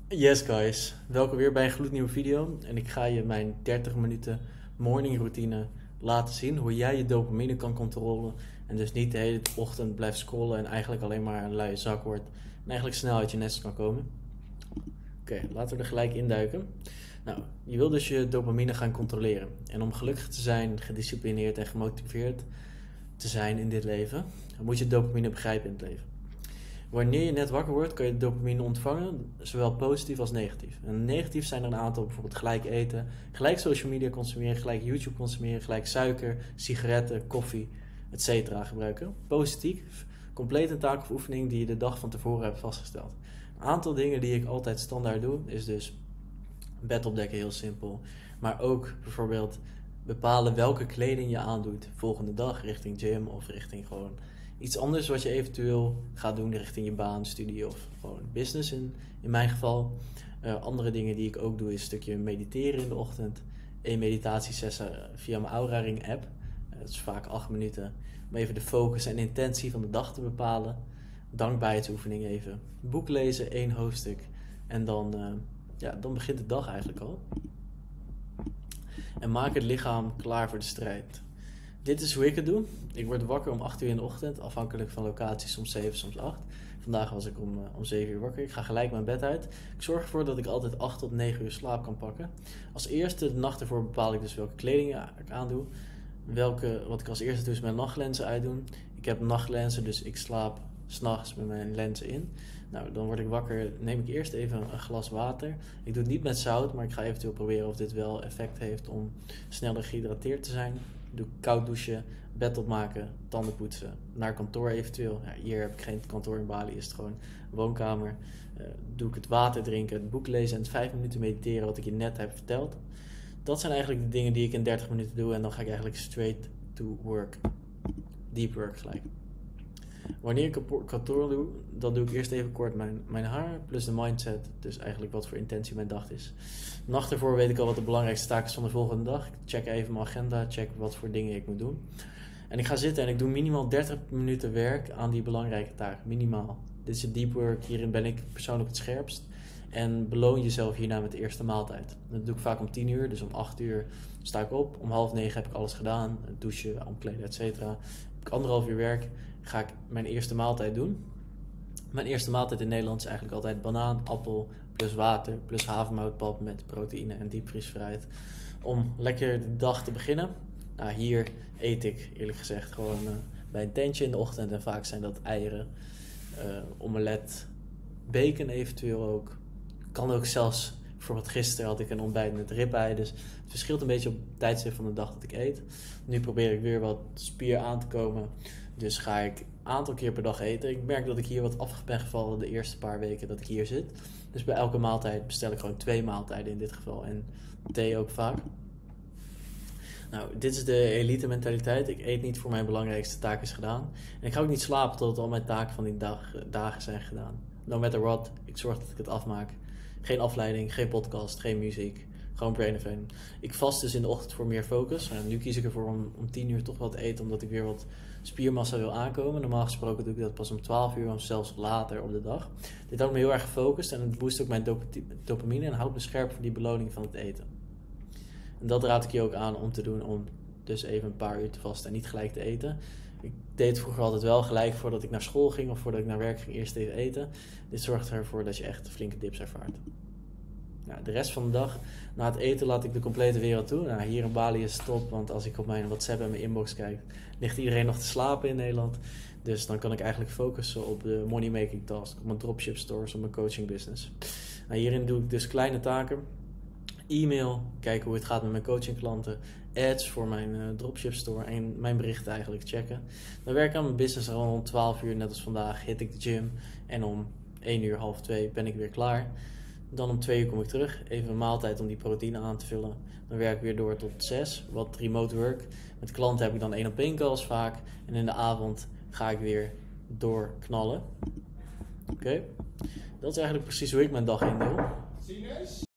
Yes guys, welkom weer bij een gloednieuwe video en ik ga je mijn 30 minuten morning routine laten zien hoe jij je dopamine kan controleren en dus niet de hele ochtend blijft scrollen en eigenlijk alleen maar een luie zak wordt en eigenlijk snel uit je nest kan komen. Oké, laten we er gelijk induiken. Nou, je wil dus je dopamine gaan controleren en om gelukkig te zijn, gedisciplineerd en gemotiveerd te zijn in dit leven, moet je dopamine begrijpen in het leven. Wanneer je net wakker wordt, kan je dopamine ontvangen, zowel positief als negatief. En negatief zijn er een aantal, bijvoorbeeld gelijk eten, gelijk social media consumeren, gelijk YouTube consumeren, gelijk suiker, sigaretten, koffie, etc. gebruiken. Positief, compleet een taak of oefening die je de dag van tevoren hebt vastgesteld. Een aantal dingen die ik altijd standaard doe, is dus bed opdekken, heel simpel. Maar ook bijvoorbeeld bepalen welke kleding je aandoet volgende dag richting gym of richting gewoon iets anders wat je eventueel gaat doen richting je baan, studie of gewoon business in mijn geval. Andere dingen die ik ook doe is een stukje mediteren in de ochtend. Een meditatiesessie via mijn Aura Ring app. Dat is vaak 8 minuten om even de focus en intentie van de dag te bepalen. Dankbaarheidsoefening even. Boek lezen, 1 hoofdstuk. En dan begint de dag eigenlijk al. En maak het lichaam klaar voor de strijd. Dit is hoe ik het doe. Ik word wakker om 8 uur in de ochtend, afhankelijk van locatie, soms 7, soms 8. Vandaag was ik om 7 uur wakker. Ik ga gelijk mijn bed uit. Ik zorg ervoor dat ik altijd 8 tot 9 uur slaap kan pakken. Als eerste, de nacht ervoor bepaal ik dus welke kleding ik aandoe. Wat ik als eerste doe is mijn nachtlenzen uitdoen. Ik heb nachtlenzen, dus ik slaap 's nachts met mijn lenzen in. Nou, dan word ik wakker, neem ik eerst even een glas water. Ik doe het niet met zout, maar ik ga eventueel proberen of dit wel effect heeft om sneller gehydrateerd te zijn. Doe koud douchen, bed opmaken, tanden poetsen, naar kantoor eventueel. Ja, hier heb ik geen kantoor in Bali, is het gewoon woonkamer. Doe ik het water drinken, het boek lezen en 5 minuten mediteren wat ik je net heb verteld. Dat zijn eigenlijk de dingen die ik in 30 minuten doe en dan ga ik eigenlijk straight to work. Deep work gelijk. Wanneer ik op kantoor doe, dan doe ik eerst even kort mijn haar plus de mindset. Dus eigenlijk wat voor intentie mijn dag is. De nacht ervoor weet ik al wat de belangrijkste taak is van de volgende dag. Ik check even mijn agenda, check wat voor dingen ik moet doen. En ik ga zitten en ik doe minimaal 30 minuten werk aan die belangrijke taak. Minimaal. Dit is het deep work, hierin ben ik persoonlijk het scherpst. En beloon jezelf hierna met de eerste maaltijd. Dat doe ik vaak om 10 uur, dus om 8 uur sta ik op. Om 8:30 heb ik alles gedaan, douchen, omkleden, etc. Heb ik 1,5 uur werk, ga ik mijn eerste maaltijd doen. Mijn eerste maaltijd in Nederland is eigenlijk altijd banaan, appel, plus water, plus havermoutpap met proteïne en diepvriesfruit. Om lekker de dag te beginnen. Nou, hier eet ik eerlijk gezegd gewoon bij een tentje in de ochtend en vaak zijn dat eieren, omelet, bacon eventueel ook. Kan ook zelfs, bijvoorbeeld gisteren had ik een ontbijt met ribeye, dus het verschilt een beetje op het tijdstip van de dag dat ik eet. Nu probeer ik weer wat spier aan te komen, dus ga ik een aantal keer per dag eten. Ik merk dat ik hier wat af ben gevallen de eerste paar weken dat ik hier zit. Dus bij elke maaltijd bestel ik gewoon 2 maaltijden in dit geval en thee ook vaak. Nou, dit is de elite mentaliteit. Ik eet niet voor mijn belangrijkste taak is gedaan. En ik ga ook niet slapen tot al mijn taken van die dagen zijn gedaan. No matter what, ik zorg dat ik het afmaak. Geen afleiding, geen podcast, geen muziek. Gewoon brain fan. Ik vast dus in de ochtend voor meer focus. Nu kies ik ervoor om 10 uur toch wel te eten, omdat ik weer wat spiermassa wil aankomen. Normaal gesproken doe ik dat pas om 12 uur of zelfs later op de dag. Dit houdt me heel erg gefocust en het boost ook mijn dopamine en houdt me scherp voor die beloning van het eten. En dat raad ik je ook aan om te doen, om dus even een paar uur te vasten en niet gelijk te eten. Ik deed vroeger altijd wel gelijk voordat ik naar school ging of voordat ik naar werk ging eerst even eten. Dit zorgt ervoor dat je echt flinke dips ervaart. Nou, de rest van de dag, na het eten laat ik de complete wereld toe. Nou, hier in Bali is het top, want als ik op mijn WhatsApp en mijn inbox kijk, ligt iedereen nog te slapen in Nederland. Dus dan kan ik eigenlijk focussen op de money making task, op mijn dropship stores, op mijn coaching business. Nou, hierin doe ik dus kleine taken. E-mail, kijken hoe het gaat met mijn coaching klanten, ads voor mijn dropship store en mijn berichten eigenlijk checken. Dan werk ik aan mijn business rond 12 uur, net als vandaag, hit ik de gym en om 1 uur, half 2 ben ik weer klaar. Dan om 2 uur kom ik terug, even een maaltijd om die proteïne aan te vullen. Dan werk ik weer door tot 6, wat remote work. Met klanten heb ik dan 1-op-1 calls vaak en in de avond ga ik weer doorknallen. Oké. Dat is eigenlijk precies hoe ik mijn dag indeel.